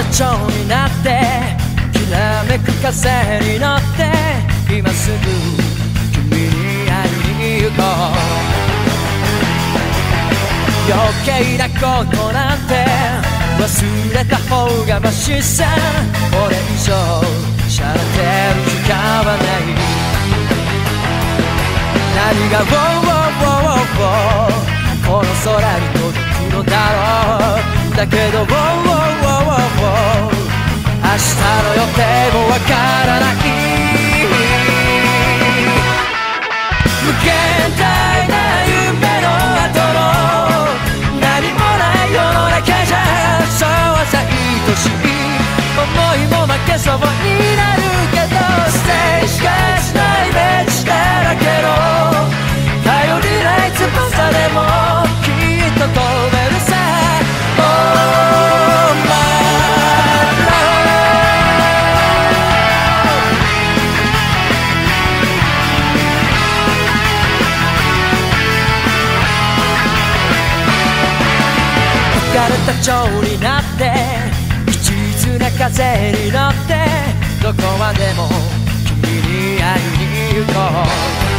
蝶になってきらめく風に乗って今すぐ君に会いに行こう。余計なことなんて忘れた方がマシさ。これ以上しゃれてる時間はない。何がこの空に届くのだろう。だけど明日の予定もわからない。無限大な夢の後の何もない世の中じゃそうさ愛しい思いも負けそうになるけど、ステージがしないイメージだらけの頼りない翼でもきっと飛べるさ。Oh my love 浮かれた蝶になって一途な風に乗ってどこまでも君に会いに行こう。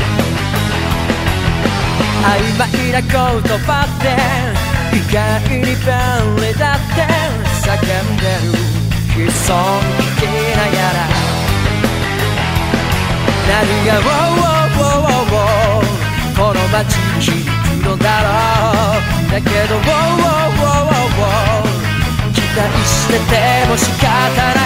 曖昧な言葉って意外に便利だって叫んでる悲壮に聞きながら何がこの街に響くのだろう。だけど期待してても仕方ない。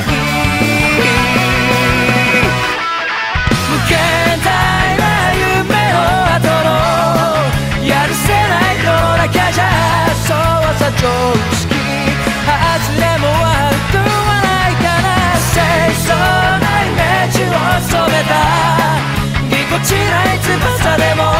無限大な夢の後のやるせない世の中じゃそうさ常識外れも悪くはないかな。清楚なイメージを染めたぎこちない翼でも